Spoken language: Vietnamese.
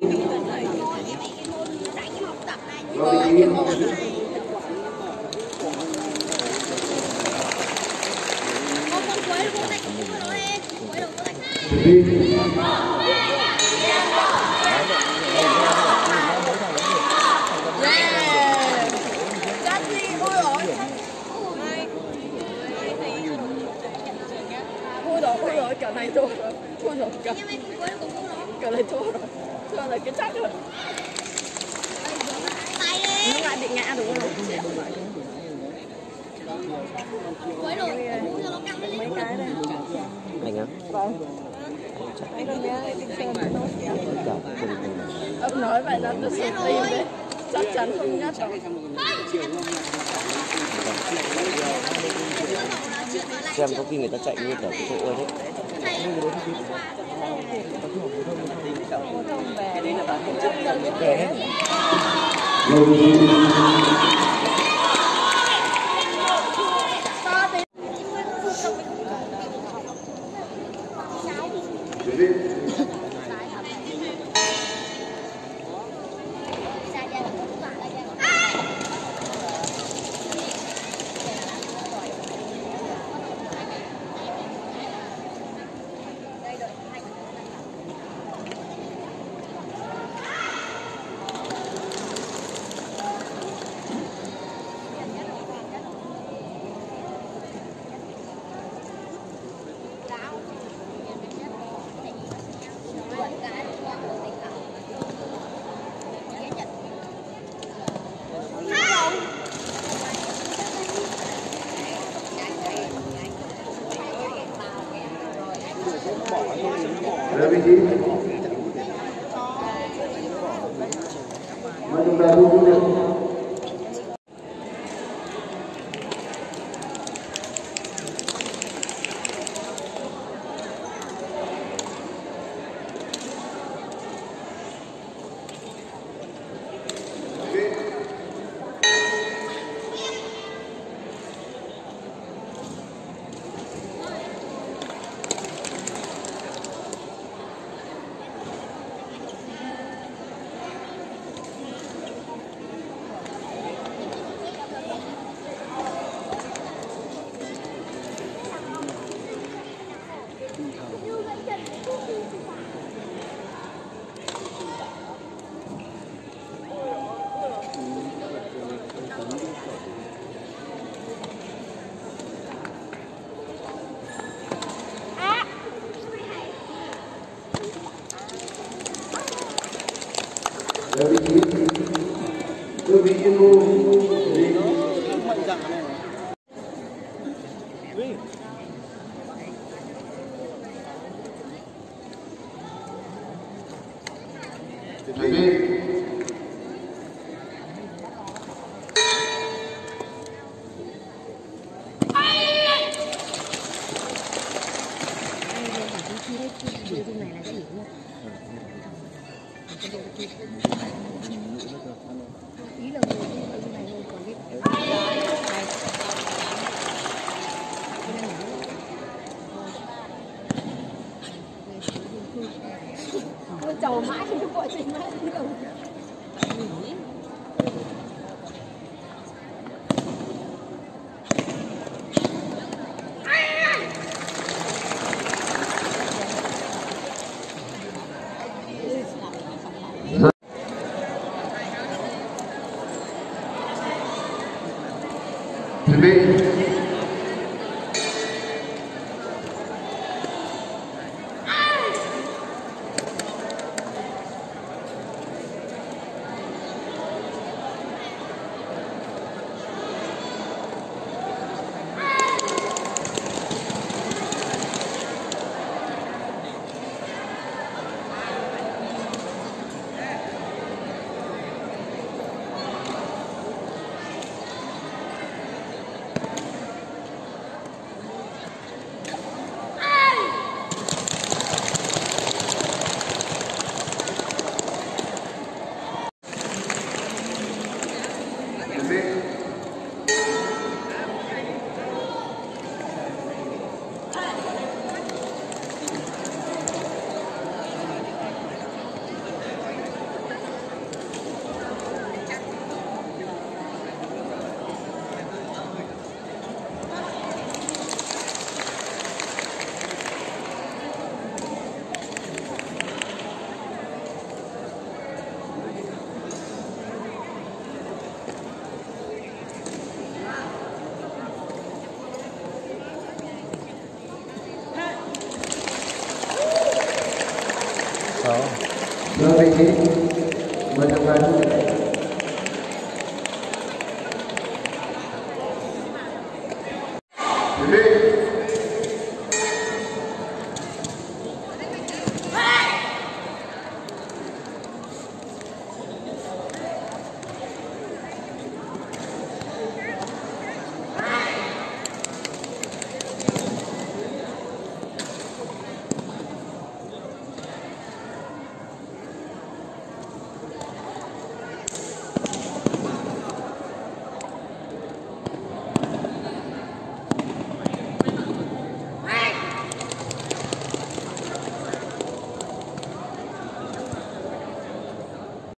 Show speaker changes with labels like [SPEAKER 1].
[SPEAKER 1] Ôi rồi, cả này thua rồi. Thua rồi, cả này thua rồi. Thua là cái chắc rồi. Nó lại bị ngã đúng không? Mấy cái đây.
[SPEAKER 2] Anh á?
[SPEAKER 1] Vâng. Anh con bé tinh xinh mà nó ông nói vậy là tôi sẽ tìm đấy. Chắc chắn không nhất đâu.
[SPEAKER 2] Xem có khi người ta chạy như kiểu cái chỗ ấy đấy.
[SPEAKER 1] Phổ thông về đây là bảo cái chất lượng
[SPEAKER 2] Về hết.
[SPEAKER 3] Vị trí mà chúng ta thu được vị trí đơn vị chuyên môn mạnh dạn này chuẩn bị
[SPEAKER 1] chầu mãi không có gì mãi đâu.
[SPEAKER 3] chuẩn bị vị trí mời tham quan.